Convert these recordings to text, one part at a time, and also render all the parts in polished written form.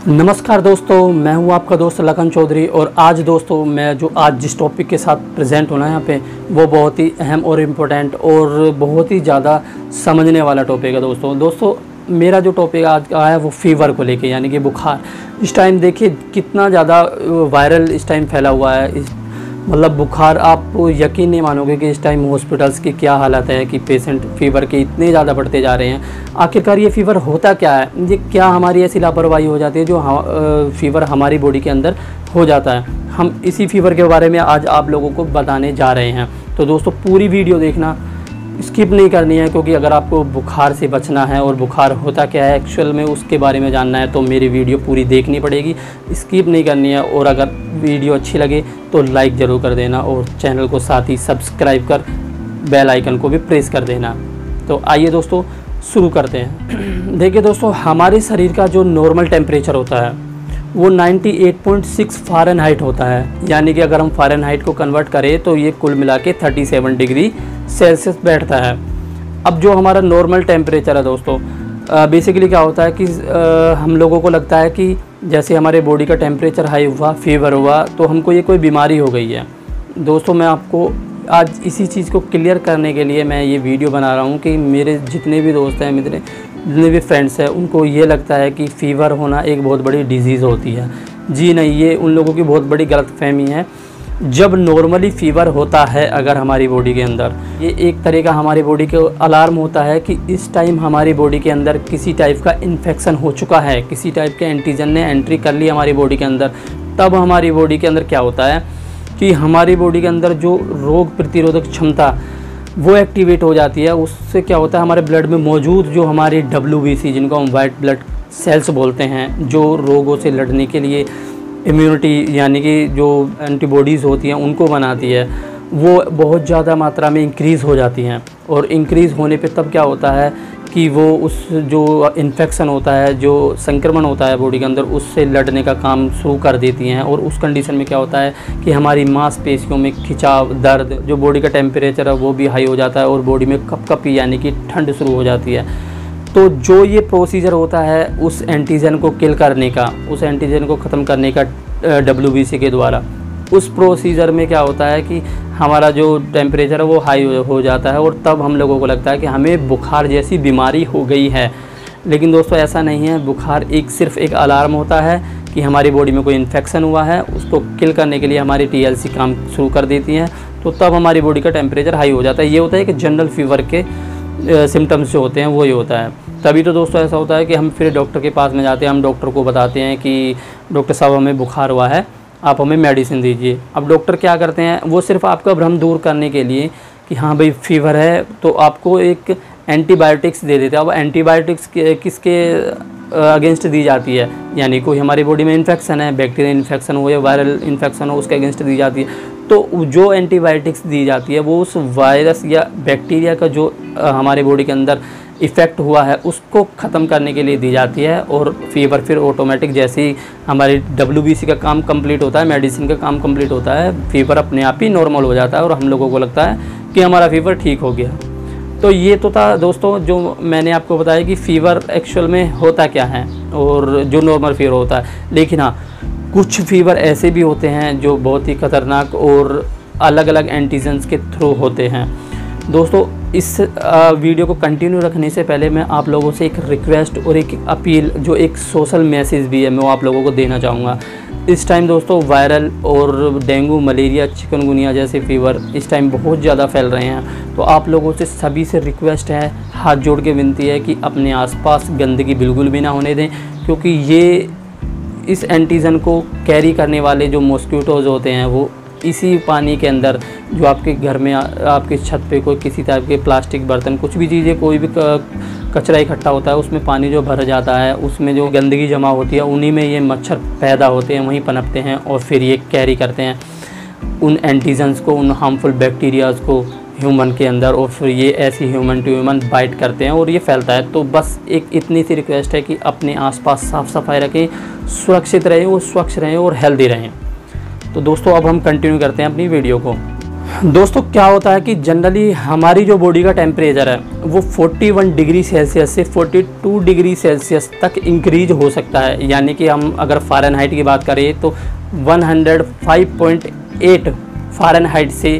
नमस्कार दोस्तों, मैं हूं आपका दोस्त लखन चौधरी। और आज दोस्तों मैं आज जिस टॉपिक के साथ प्रेजेंट होना है यहाँ पे वो बहुत ही अहम और इम्पोर्टेंट और बहुत ही ज़्यादा समझने वाला टॉपिक है। दोस्तों मेरा जो टॉपिक आज का है वो फीवर को लेके, यानी कि बुखार। इस टाइम देखिए कितना ज़्यादा वायरल इस टाइम फैला हुआ है। मतलब बुखार, आप यकीन नहीं मानोगे कि इस टाइम हॉस्पिटल्स की क्या हालत है कि पेशेंट फीवर के इतने ज़्यादा बढ़ते जा रहे हैं। आखिरकार ये फ़ीवर होता क्या है? ये क्या हमारी ऐसी लापरवाही हो जाती है जो फ़ीवर हमारी बॉडी के अंदर हो जाता है? हम इसी फ़ीवर के बारे में आज आप लोगों को बताने जा रहे हैं। तो दोस्तों पूरी वीडियो देखना, स्किप नहीं करनी है, क्योंकि अगर आपको बुखार से बचना है और बुखार होता क्या है एक्चुअल में उसके बारे में जानना है तो मेरी वीडियो पूरी देखनी पड़ेगी, स्किप नहीं करनी है। और अगर वीडियो अच्छी लगे तो लाइक ज़रूर कर देना और चैनल को साथ ही सब्सक्राइब कर बेल आइकन को भी प्रेस कर देना। तो आइए दोस्तों शुरू करते हैं। देखिए दोस्तों, हमारे शरीर का जो नॉर्मल टेम्परेचर होता है वो 98.6 फ़ारेनहाइट होता है। यानी कि अगर हम फ़ारेनहाइट को कन्वर्ट करें तो ये कुल मिला के 37 डिग्री सेल्सियस बैठता है। अब जो हमारा नॉर्मल टेम्परेचर है दोस्तों, बेसिकली क्या होता है कि हम लोगों को लगता है कि जैसे हमारे बॉडी का टेम्परेचर हाई हुआ, फीवर हुआ, तो हमको ये कोई बीमारी हो गई है। दोस्तों मैं आपको आज इसी चीज़ को क्लियर करने के लिए मैं ये वीडियो बना रहा हूँ कि मेरे जितने भी दोस्त हैं, मेरे जितने भी फ्रेंड्स हैं, उनको ये लगता है कि फ़ीवर होना एक बहुत बड़ी डिजीज़ होती है। जी नहीं, ये उन लोगों की बहुत बड़ी गलतफहमी है। जब नॉर्मली फ़ीवर होता है अगर हमारी बॉडी के अंदर, ये एक तरह का हमारी बॉडी को अलार्म होता है कि इस टाइम हमारी बॉडी के अंदर किसी टाइप का इन्फेक्शन हो चुका है, किसी टाइप के एंटीजन ने एंट्री कर ली हमारी बॉडी के अंदर। तब हमारी बॉडी के अंदर क्या होता है कि हमारी बॉडी के अंदर जो रोग प्रतिरोधक क्षमता वो एक्टिवेट हो जाती है। उससे क्या होता है, हमारे ब्लड में मौजूद जो हमारी WBC, जिनको हम वाइट ब्लड सेल्स बोलते हैं, जो रोगों से लड़ने के लिए इम्यूनिटी यानी कि जो एंटीबॉडीज़ होती हैं उनको बनाती है, वो बहुत ज़्यादा मात्रा में इंक्रीज़ हो जाती हैं। और इंक्रीज़ होने पे तब क्या होता है कि वो उस जो इन्फेक्शन होता है, जो संक्रमण होता है बॉडी के अंदर, उससे लड़ने का काम शुरू कर देती हैं। और उस कंडीशन में क्या होता है कि हमारी मांसपेशियों में खिंचाव, दर्द, जो बॉडी का टेम्परेचर है वो भी हाई हो जाता है और बॉडी में कपकपी यानी कि ठंड शुरू हो जाती है। तो जो ये प्रोसीजर होता है उस एंटीजन को किल करने का, उस एंटीजन को ख़त्म करने का WBC के द्वारा, उस प्रोसीजर में क्या होता है कि हमारा जो टेम्परेचर है वो हाई हो जाता है और तब हम लोगों को लगता है कि हमें बुखार जैसी बीमारी हो गई है। लेकिन दोस्तों ऐसा नहीं है। बुखार सिर्फ एक अलार्म होता है कि हमारी बॉडी में कोई इन्फेक्शन हुआ है, उसको किल करने के लिए हमारी TLC काम शुरू कर देती है। तो तब हमारी बॉडी का टेम्परेचर हाई हो जाता है। ये होता है कि जनरल फीवर के सिम्टम्स जो होते हैं वो ये होता है। तभी तो दोस्तों ऐसा होता है कि हम फिर डॉक्टर के पास में जाते हैं, हम डॉक्टर को बताते हैं कि डॉक्टर साहब हमें बुखार हुआ है, आप हमें मेडिसिन दीजिए। अब डॉक्टर क्या करते हैं, वो सिर्फ आपका भ्रम दूर करने के लिए कि हाँ भाई फीवर है तो आपको एक एंटीबायोटिक्स दे देते हैं। अब एंटीबायोटिक्स किसके अगेंस्ट दी जाती है, यानी कोई हमारी बॉडी में इन्फेक्शन है, बैक्टीरियल इन्फेक्शन हो या वायरल इन्फेक्शन हो, उसके अगेंस्ट दी जाती है। तो जो एंटीबायोटिक्स दी जाती है वो उस वायरस या बैक्टीरिया का जो हमारे बॉडी के अंदर इफ़ेक्ट हुआ है उसको ख़त्म करने के लिए दी जाती है। और फीवर फिर ऑटोमेटिक, जैसे ही हमारी WBC का काम कंप्लीट होता है, मेडिसिन का काम कंप्लीट होता है, फीवर अपने आप ही नॉर्मल हो जाता है और हम लोगों को लगता है कि हमारा फीवर ठीक हो गया। तो ये तो था दोस्तों जो मैंने आपको बताया कि फ़ीवर एक्चुअल में होता क्या है और जो नॉर्मल फीवर होता है। लेकिन हाँ, कुछ फीवर ऐसे भी होते हैं जो बहुत ही ख़तरनाक और अलग अलग एंटीजन्स के थ्रू होते हैं। दोस्तों इस वीडियो को कंटिन्यू रखने से पहले मैं आप लोगों से एक रिक्वेस्ट और एक अपील, जो एक सोशल मैसेज भी है, मैं वो आप लोगों को देना चाहूँगा। इस टाइम दोस्तों वायरल और डेंगू, मलेरिया, चिकनगुनिया जैसे फ़ीवर इस टाइम बहुत ज़्यादा फैल रहे हैं। तो आप लोगों से सभी से रिक्वेस्ट है, हाथ जोड़ के विनती है कि अपने आसपास गंदगी बिल्कुल भी ना होने दें, क्योंकि ये इस एंटीजन को कैरी करने वाले जो मॉस्किटोज़ होते हैं वो इसी पानी के अंदर, जो आपके घर में आपके छत पे कोई किसी टाइप के प्लास्टिक बर्तन, कुछ भी चीज़ें, कोई भी कचरा इकट्ठा होता है, उसमें पानी जो भर जाता है, उसमें जो गंदगी जमा होती है, उन्हीं में ये मच्छर पैदा होते हैं, वहीं पनपते हैं और फिर ये कैरी करते हैं उन एंटीजन्स को, उन हार्मफुल बैक्टीरियाज़ को ह्यूमन के अंदर, और फिर ये ऐसी ह्यूमन टू ह्यूमन बाइट करते हैं और ये फैलता है। तो बस एक इतनी सी रिक्वेस्ट है कि अपने आसपास साफ़ सफाई रखें, सुरक्षित रहें और स्वच्छ रहें और हेल्दी रहें। तो दोस्तों अब हम कंटिन्यू करते हैं अपनी वीडियो को। दोस्तों क्या होता है कि जनरली हमारी जो बॉडी का टेम्परेचर है वो 41 डिग्री सेल्सियस से 42 डिग्री सेल्सियस तक इंक्रीज हो सकता है। यानी कि हम अगर फ़ारेनहाइट की बात करें तो 105.8 फ़ारेनहाइट से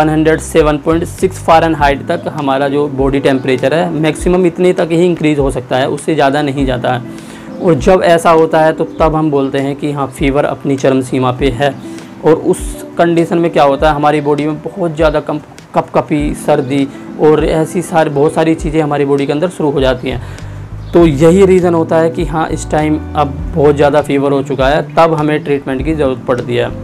107.6 फ़ारेनहाइट तक हमारा जो बॉडी टेम्परेचर है मैक्सिमम इतने तक ही इंक्रीज़ हो सकता है, उससे ज़्यादा नहीं जाता है। और जब ऐसा होता है तो तब हम बोलते हैं कि हाँ फीवर अपनी चरम सीमा पे है। और उस कंडीशन में क्या होता है, हमारी बॉडी में बहुत ज़्यादा कपकपी, सर्दी और ऐसी बहुत सारी चीज़ें हमारी बॉडी के अंदर शुरू हो जाती हैं। तो यही रीज़न होता है कि हाँ इस टाइम अब बहुत ज़्यादा फीवर हो चुका है, तब हमें ट्रीटमेंट की ज़रूरत पड़ती है।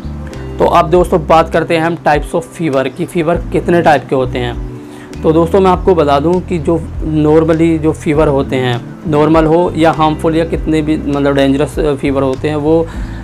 तो अब दोस्तों बात करते हैं हम टाइप्स ऑफ फीवर की, फ़ीवर कितने टाइप के होते हैं। तो दोस्तों मैं आपको बता दूं कि जो नॉर्मली जो फ़ीवर होते हैं, नॉर्मल हो या हार्मफुल या कितने भी मतलब डेंजरस फ़ीवर होते हैं, वो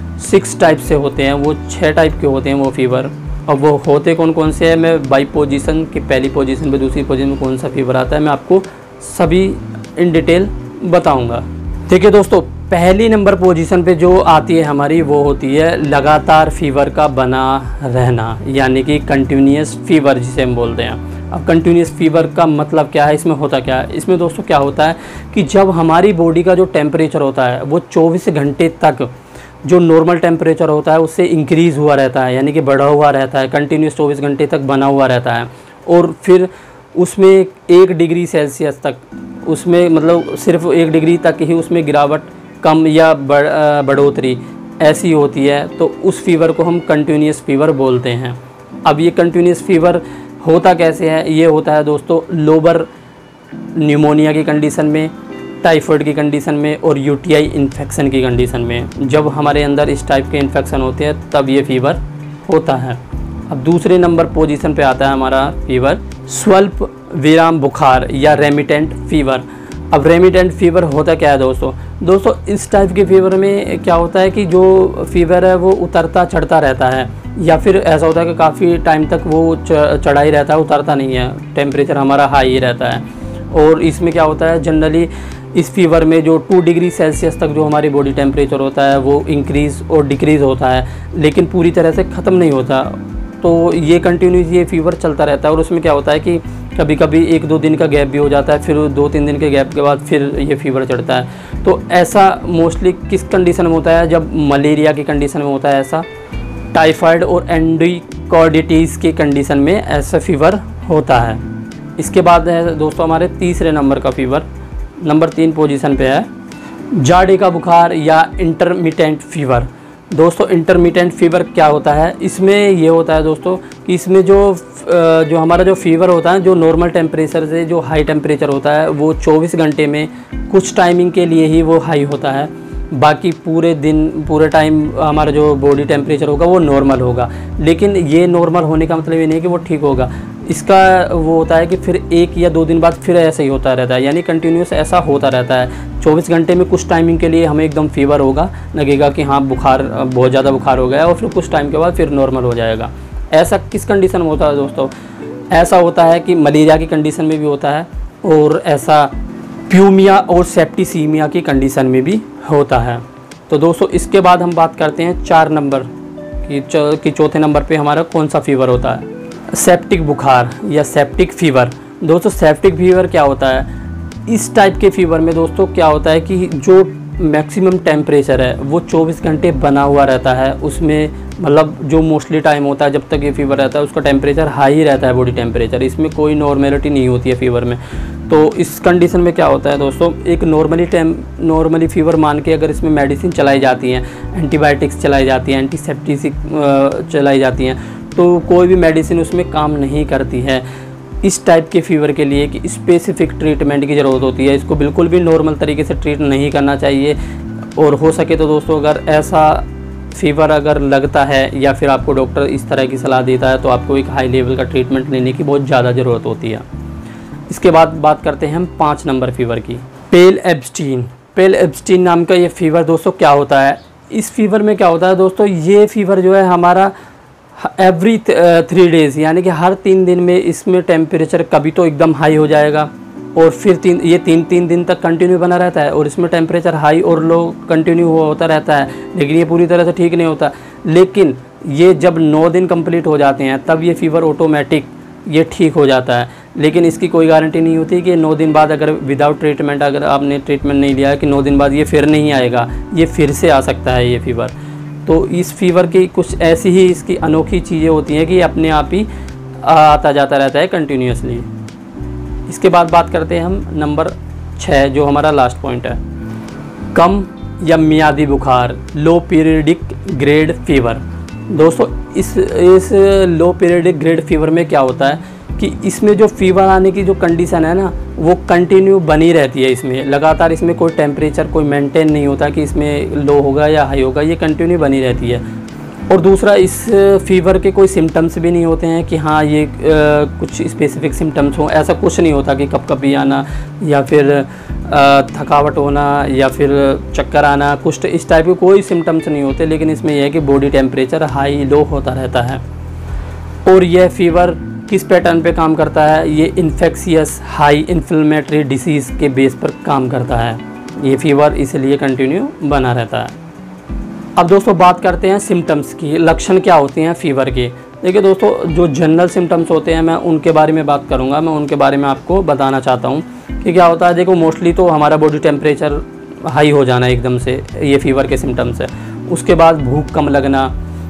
6 टाइप से होते हैं, वो 6 टाइप के होते हैं वो फ़ीवर। अब वो होते कौन कौन से हैं, मैं बाई पोजीशन की पहली पोजीशन पे दूसरी पोजीशन में कौन सा फ़ीवर आता है मैं आपको सभी इन डिटेल बताऊंगा। ठीक है दोस्तों, पहली नंबर पोजीशन पे जो आती है हमारी वो होती है लगातार फ़ीवर का बना रहना, यानी कि कंटिन्यूस फ़ीवर जिसे हम बोलते हैं। अब कंटिन्यूस फ़ीवर का मतलब क्या है, इसमें होता क्या है, इसमें दोस्तों क्या होता है कि जब हमारी बॉडी का जो टेम्परेचर होता है वो 24 घंटे तक जो नॉर्मल टेम्परेचर होता है उससे इंक्रीज़ हुआ रहता है, यानी कि बढ़ा हुआ रहता है, कंटिन्यूस 24 घंटे तक बना हुआ रहता है। और फिर उसमें 1 डिग्री सेल्सियस तक, उसमें मतलब सिर्फ 1 डिग्री तक ही उसमें गिरावट, कम या बढ़ोतरी ऐसी होती है, तो उस फीवर को हम कंटिन्यूस फ़ीवर बोलते हैं। अब ये कंटिन्यूस फ़ीवर होता कैसे है, ये होता है दोस्तों लोअर न्यूमोनिया की कंडीशन में, टाइफाइड की कंडीशन में और यूटीआई इन्फेक्शन की कंडीशन में। जब हमारे अंदर इस टाइप के इन्फेक्शन होते हैं तब ये फ़ीवर होता है। अब दूसरे नंबर पोजीशन पे आता है हमारा फ़ीवर स्वल्प विराम बुखार या रेमिटेंट फ़ीवर। अब रेमिटेंट फ़ीवर होता क्या है दोस्तों इस टाइप के फ़ीवर में क्या होता है कि जो फ़ीवर है वो उतरता चढ़ता रहता है, या फिर ऐसा होता है कि काफ़ी टाइम तक वो चढ़ा ही रहता है, उतरता नहीं है, टेम्परेचर हमारा हाई ही रहता है। और इसमें क्या होता है जनरली इस फीवर में जो 2 डिग्री सेल्सियस तक जो हमारी बॉडी टेम्परेचर होता है वो इंक्रीज़ और डिक्रीज़ होता है, लेकिन पूरी तरह से ख़त्म नहीं होता। तो ये कंटिन्यूस ये फ़ीवर चलता रहता है। और उसमें क्या होता है कि कभी कभी 1-2 दिन का गैप भी हो जाता है, फिर 2-3 दिन के गैप के बाद फिर ये फ़ीवर चढ़ता है। तो ऐसा मोस्टली किस कंडीशन में होता है, जब मलेरिया की कंडीशन में होता है ऐसा, टाइफाइड और एंडोकार्डिटिस की कंडीशन में ऐसा फ़ीवर होता है। इसके बाद है दोस्तों हमारे तीसरे नंबर का फ़ीवर, नंबर 3 पोजीशन पे है जाड़े का बुखार या इंटरमिटेंट फ़ीवर। दोस्तों इंटरमिटेंट फ़ीवर क्या होता है, इसमें ये होता है दोस्तों कि इसमें जो हमारा जो फ़ीवर होता है, जो नॉर्मल टेम्परेचर से जो हाई टेम्परेचर होता है वो 24 घंटे में कुछ टाइमिंग के लिए ही वो हाई होता है, बाकी पूरे दिन पूरे टाइम हमारा जो बॉडी टेम्परेचर होगा वो नॉर्मल होगा। लेकिन ये नॉर्मल होने का मतलब ये नहीं है कि वो ठीक होगा, इसका वो होता है कि फिर 1 या 2 दिन बाद फिर ऐसा ही होता रहता है, यानी कंटिन्यूस ऐसा होता रहता है। 24 घंटे में कुछ टाइमिंग के लिए हमें एकदम फ़ीवर होगा, लगेगा कि हाँ बुखार, बहुत ज़्यादा बुखार हो गया, और फिर कुछ टाइम के बाद फिर नॉर्मल हो जाएगा। ऐसा किस कंडीशन में होता है दोस्तों, ऐसा होता है कि मलेरिया की कंडीशन में भी होता है, और ऐसा प्यूमिया और सेप्टिसीमिया की कंडीशन में भी होता है। तो दोस्तों इसके बाद हम बात करते हैं 4 नंबर की चौथे नंबर पे हमारा कौन सा फ़ीवर होता है, सेप्टिक बुखार या सेप्टिक फ़ीवर। दोस्तों सेप्टिक फ़ीवर क्या होता है, इस टाइप के फ़ीवर में दोस्तों क्या होता है कि जो मैक्सिमम टेम्परेचर है वो 24 घंटे बना हुआ रहता है, उसमें मतलब जो मोस्टली टाइम होता है जब तक ये फ़ीवर रहता है उसका टेम्परेचर हाई ही रहता है बॉडी टेम्परेचर, इसमें कोई नॉर्मेलिटी नहीं होती है फ़ीवर में। तो इस कंडीशन में क्या होता है दोस्तों, एक नॉर्मली फ़ीवर मान के अगर इसमें मेडिसिन चलाई जाती हैं, एंटीबायोटिक्स चलाई जाती हैं, एंटीसेप्टिक चलाई जाती हैं, तो कोई भी मेडिसिन उसमें काम नहीं करती है। इस टाइप के फ़ीवर के लिए कि स्पेसिफ़िक ट्रीटमेंट की ज़रूरत होती है, इसको बिल्कुल भी नॉर्मल तरीके से ट्रीट नहीं करना चाहिए। और हो सके तो दोस्तों अगर ऐसा फ़ीवर अगर लगता है या फिर आपको डॉक्टर इस तरह की सलाह देता है तो आपको एक हाई लेवल का ट्रीटमेंट लेने की बहुत ज़्यादा ज़रूरत होती है। इसके बाद बात करते हैं हम 5 नंबर फ़ीवर की, पेल एब्स्टीन। पेल एब्स्टीन नाम का ये फ़ीवर दोस्तों क्या होता है, इस फीवर में क्या होता है दोस्तों, ये फ़ीवर जो है हमारा एवरी 3 डेज़ यानी कि हर 3 दिन में इसमें टेम्परेचर कभी तो एकदम हाई हो जाएगा और फिर तीन दिन तक कंटिन्यू बना रहता है और इसमें टेम्परेचर हाई और लो कंटिन्यू होता रहता है, लेकिन ये पूरी तरह से ठीक नहीं होता। लेकिन ये जब 9 दिन कंप्लीट हो जाते हैं तब ये फ़ीवर ऑटोमेटिक ये ठीक हो जाता है। लेकिन इसकी कोई गारंटी नहीं होती कि 9 दिन बाद अगर विदाउट ट्रीटमेंट, अगर आपने ट्रीटमेंट नहीं लिया है, कि 9 दिन बाद ये फिर नहीं आएगा, ये फिर से आ सकता है ये फ़ीवर। तो इस फ़ीवर की कुछ ऐसी ही इसकी अनोखी चीज़ें होती हैं कि ये अपने आप ही आता जाता रहता है कंटिन्यूसली। इसके बाद बात करते हैं हम नंबर 6, जो हमारा लास्ट पॉइंट है, कम या मियादी बुखार, लो पीरियडिक ग्रेड फ़ीवर। दोस्तों इस लो पीरियडिक ग्रेड फ़ीवर में क्या होता है कि इसमें जो फ़ीवर आने की जो कंडीशन है ना, वो कंटिन्यू बनी रहती है। इसमें लगातार इसमें कोई टेम्परेचर कोई मेंटेन नहीं होता कि इसमें लो होगा या हाई होगा, ये कंटिन्यू बनी रहती है। और दूसरा, इस फ़ीवर के कोई सिम्टम्स भी नहीं होते हैं कि हाँ ये कुछ स्पेसिफिक सिम्टम्स हों, ऐसा कुछ नहीं होता कि कभी आना या फिर थकावट होना या फिर चक्कर आना, कुछ इस टाइप के कोई सिम्टम्स नहीं होते। लेकिन इसमें यह है कि बॉडी टेम्परेचर हाई लो होता रहता है। और यह फ़ीवर किस पैटर्न पे काम करता है, ये इन्फेक्शियस हाई इन्फ्लेमेटरी डिसीज़ के बेस पर काम करता है। ये फ़ीवर इसलिए कंटिन्यू बना रहता है। अब दोस्तों बात करते हैं सिम्टम्स की, लक्षण क्या होते हैं फ़ीवर के। देखिए दोस्तों, जो जनरल सिम्टम्स होते हैं मैं उनके बारे में बात करूंगा, मैं उनके बारे में आपको बताना चाहता हूं कि क्या होता है। देखो मोस्टली तो हमारा बॉडी टेम्परेचर हाई हो जाना एकदम से, ये फ़ीवर के सिम्टम्स है। उसके बाद भूख कम लगना,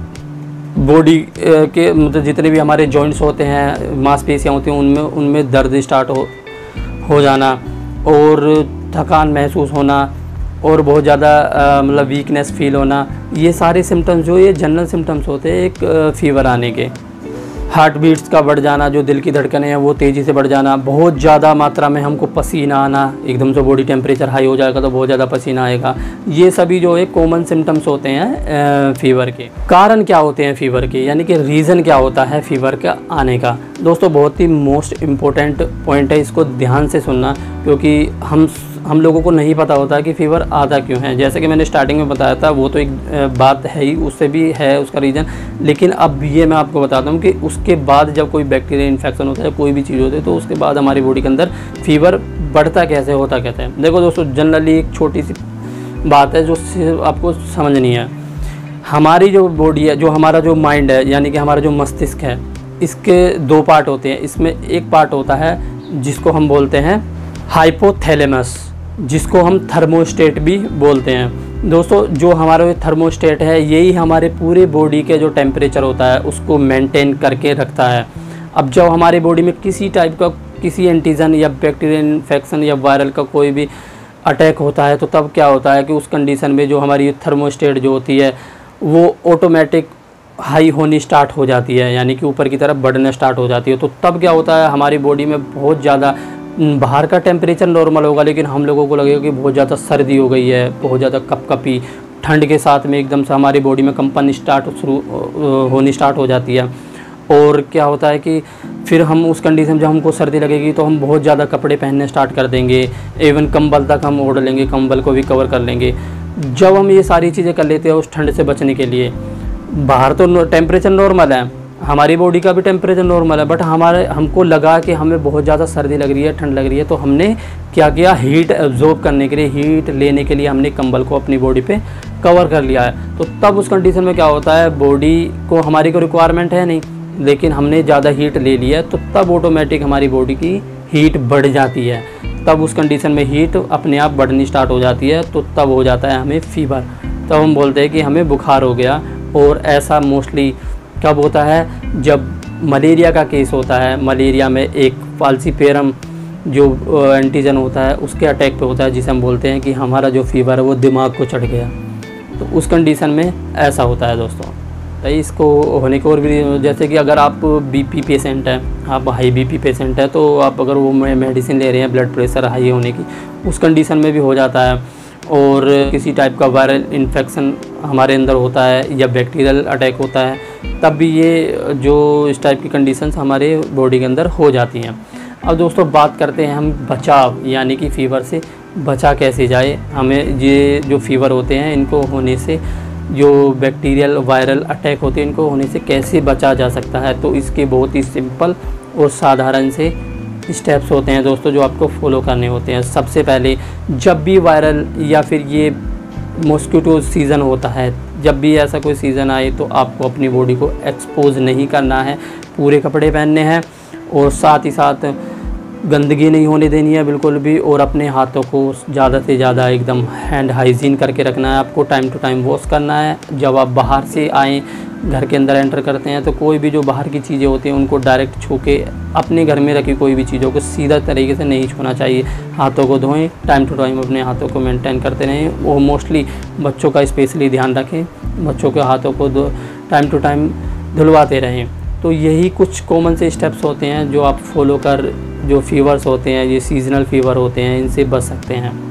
बॉडी के मतलब जितने भी हमारे जॉइंट्स होते हैं, मांसपेशियाँ होती हैं, उनमें दर्द स्टार्ट हो जाना और थकान महसूस होना और बहुत ज़्यादा मतलब वीकनेस फील होना, ये सारे सिम्टम्स जो ये जनरल सिम्टम्स होते हैं एक फ़ीवर आने के। हार्ट बीट्स का बढ़ जाना, जो दिल की धड़कनें हैं वो तेज़ी से बढ़ जाना, बहुत ज़्यादा मात्रा में हमको पसीना आना, एकदम से बॉडी टेम्परेचर हाई हो जाएगा तो बहुत ज़्यादा पसीना आएगा। ये सभी जो है कॉमन सिम्टम्स होते हैं फ़ीवर के। कारण क्या होते हैं फ़ीवर के, यानी कि रीज़न क्या होता है फ़ीवर का आने का। दोस्तों बहुत ही मोस्ट इम्पोर्टेंट पॉइंट है, इसको ध्यान से सुनना, क्योंकि हम लोगों को नहीं पता होता कि फ़ीवर आता क्यों है। जैसे कि मैंने स्टार्टिंग में बताया था, वो तो एक बात है ही, उससे भी है उसका रीज़न। लेकिन अब ये मैं आपको बताता हूँ कि उसके बाद जब कोई बैक्टीरिया इन्फेक्शन होता है, कोई भी चीज़ होती है, तो उसके बाद हमारी बॉडी के अंदर फ़ीवर बढ़ता कैसे, होता कैसे है। देखो दोस्तों, जनरली एक छोटी सी बात है जो आपको समझनी है। हमारी जो बॉडी है, जो हमारा जो माइंड है, यानी कि हमारा जो मस्तिष्क है, इसके 2 पार्ट होते हैं। इसमें एक पार्ट होता है जिसको हम बोलते हैं हाइपोथैलेमस, जिसको हम थर्मोस्टेट भी बोलते हैं। दोस्तों जो हमारा थर्मोस्टेट है, यही हमारे पूरे बॉडी के जो टेम्परेचर होता है उसको मेंटेन करके रखता है। अब जब हमारी बॉडी में किसी टाइप का किसी एंटीजन या बैक्टीरियल इन्फेक्शन या वायरल का कोई भी अटैक होता है, तो तब क्या होता है कि उस कंडीशन में जो हमारी थर्मोस्टेट जो होती है वो ऑटोमेटिक हाई होनी स्टार्ट हो जाती है, यानी कि ऊपर की तरफ बढ़ने स्टार्ट हो जाती है। तो तब क्या होता है, हमारी बॉडी में बहुत ज़्यादा, बाहर का टेम्परेचर नॉर्मल होगा लेकिन हम लोगों को लगेगा कि बहुत ज़्यादा सर्दी हो गई है, बहुत ज़्यादा कपकपी, ठंड के साथ में एकदम से हमारी बॉडी में कंपन होनी स्टार्ट हो जाती है। और क्या होता है कि फिर हम उस कंडीशन में जब हमको सर्दी लगेगी तो हम बहुत ज़्यादा कपड़े पहनने स्टार्ट कर देंगे, इवन कंबल तक हम ओढ़ लेंगे, कंबल को भी कवर कर लेंगे। जब हम ये सारी चीज़ें कर लेते हैं उस ठंड से बचने के लिए, बाहर तो टेम्परेचर नॉर्मल है, हमारी बॉडी का भी टेम्परेचर नॉर्मल है, बट हमको लगा कि हमें बहुत ज़्यादा सर्दी लग रही है, ठंड लग रही है, तो हमने क्या किया, हीट एब्जॉर्ब करने के लिए, हीट लेने के लिए हमने कंबल को अपनी बॉडी पे कवर कर लिया है। तो तब उस कंडीशन में क्या होता है, बॉडी को हमारी को रिक्वायरमेंट है नहीं, लेकिन हमने ज़्यादा हीट ले लिया है, तो तब ऑटोमेटिक हमारी बॉडी की हीट बढ़ जाती है। तब उस कंडीशन में हीट अपने आप बढ़नी स्टार्ट हो जाती है, तो तब हो जाता है हमें फ़ीवर। तब हम बोलते हैं कि हमें बुखार हो गया। और ऐसा मोस्टली कब होता है, जब मलेरिया का केस होता है। मलेरिया में एक फाल्सीपेरम जो एंटीजन होता है उसके अटैक पे होता है, जिसे हम बोलते हैं कि हमारा जो फ़ीवर है वो दिमाग को चढ़ गया। तो उस कंडीशन में ऐसा होता है दोस्तों। तो इसको होने की और भी, जैसे कि अगर आप बीपी पेशेंट हैं, आप हाई बीपी पेशेंट है, तो आप अगर वो मेडिसिन ले रहे हैं ब्लड प्रेशर हाई होने की, उस कंडीशन में भी हो जाता है। और किसी टाइप का वायरल इन्फेक्शन हमारे अंदर होता है या बैक्टीरियल अटैक होता है, तब भी ये जो इस टाइप की कंडीशंस हमारे बॉडी के अंदर हो जाती हैं। अब दोस्तों बात करते हैं हम बचाव, यानी कि फ़ीवर से बचा कैसे जाए। हमें ये जो फ़ीवर होते हैं इनको होने से, जो बैक्टीरियल वायरल अटैक होते हैं इनको होने से कैसे बचा जा सकता है, तो इसके बहुत ही सिंपल और साधारण से स्टेप्स होते हैं दोस्तों जो आपको फॉलो करने होते हैं। सबसे पहले जब भी वायरल या फिर ये मॉस्किटो सीज़न होता है, जब भी ऐसा कोई सीज़न आए तो आपको अपनी बॉडी को एक्सपोज नहीं करना है, पूरे कपड़े पहनने हैं और साथ ही साथ गंदगी नहीं होने देनी है बिल्कुल भी, और अपने हाथों को ज़्यादा से ज़्यादा एकदम हैंड हाइजीन करके रखना है। आपको टाइम टू टाइम वॉश करना है। जब आप बाहर से आएँ, घर के अंदर एंटर करते हैं, तो कोई भी जो बाहर की चीज़ें होती हैं उनको डायरेक्ट छू के, अपने घर में रखी कोई भी चीज़ों को सीधा तरीके से नहीं छूना चाहिए। हाथों को धोएं, टाइम टू टाइम अपने हाथों को मेंटेन करते रहें। वो मोस्टली बच्चों का स्पेशली ध्यान रखें, बच्चों के हाथों को टाइम टू टाइम धुलवाते रहें। तो यही कुछ कॉमन से स्टेप्स होते हैं जो आप फॉलो कर, जो फीवर्स होते हैं, ये सीजनल फीवर होते हैं, इनसे बच सकते हैं।